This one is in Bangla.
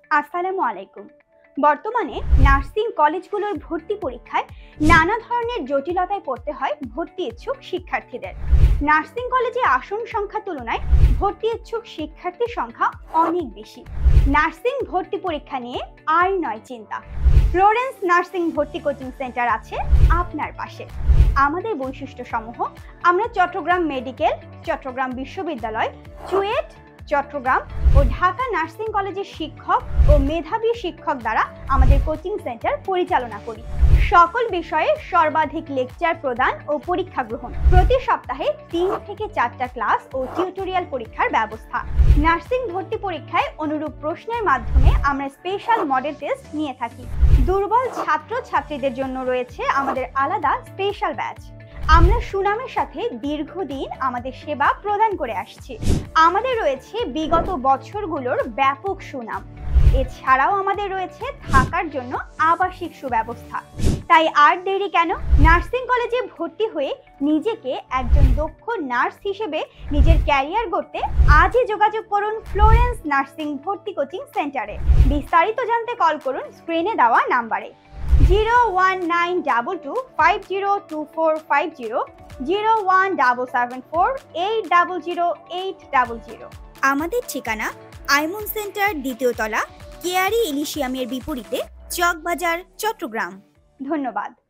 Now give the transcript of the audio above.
আসসালামু আলাইকুম। বর্তমানে নার্সিং কলেজগুলোর ভর্তি পরীক্ষায় নানা ধরনের জটিলতায় পড়তে হয় ভর্তি ইচ্ছুক শিক্ষার্থীদের। নার্সিং কলেজে আসন সংখ্যা তুলনায় ভর্তি ইচ্ছুক শিক্ষার্থীর সংখ্যা অনেক বেশি। নার্সিং ভর্তি পরীক্ষা নিয়ে আর নয় চিন্তা। ফ্লোরেন্স নার্সিং ভর্তি কোচিং সেন্টার আছে আপনার পাশে। আমাদের বৈশিষ্ট্য সমূহ: আমরা চট্টগ্রাম মেডিকেল, চট্টগ্রাম বিশ্ববিদ্যালয়, চুয়েট, চট্টগ্রাম ও ঢাকা নার্সিং কলেজের শিক্ষক ও মেধাবী শিক্ষক দ্বারা আমাদের কোচিং সেন্টার পরিচালনা করি। সকল বিষয়ে সর্বাধিক লেকচার প্রদান ও পরীক্ষা গ্রহণ। প্রতি সপ্তাহে 3 থেকে 4টা ক্লাস ও টিউটোরিয়াল পরীক্ষার ব্যবস্থা। নার্সিং ভর্তি পরীক্ষায় অনুরূপ প্রশ্নের মাধ্যমে আমরা স্পেশাল মডেল টেস্ট নিয়ে থাকি। দুর্বল ছাত্রছাত্রীদের জন্য রয়েছে আমাদের আলাদা স্পেশাল ব্যাচ। আমরা সুনামের সাথে দীর্ঘদিন আমাদের সেবা প্রদান করে আসছি। আমাদের রয়েছে বিগত বছরগুলোর ব্যাপক সুনাম। এছাড়াও আমাদের রয়েছে থাকার জন্য আবাসিক সুব্যবস্থা। তাই আর দেরি কেন? নার্সিং কলেজে ভর্তি হয়ে নিজেকে একজন দক্ষ নার্স হিসেবে নিজের ক্যারিয়ার গড়তে আজই যোগাযোগ করুন ফ্লোরেন্স নার্সিং ভর্তি কোচিং সেন্টারে। বিস্তারিত জানতে কল করুন স্ক্রিনে দেওয়া নাম্বারে 01922502450, 01774800800। আমাদের ঠিকানা আইমন সেন্টার, 2য় তলা, কেয়ারি ইলিশিয়ামের বিপরীতে, চকবাজার, চট্টগ্রাম। ধন্যবাদ।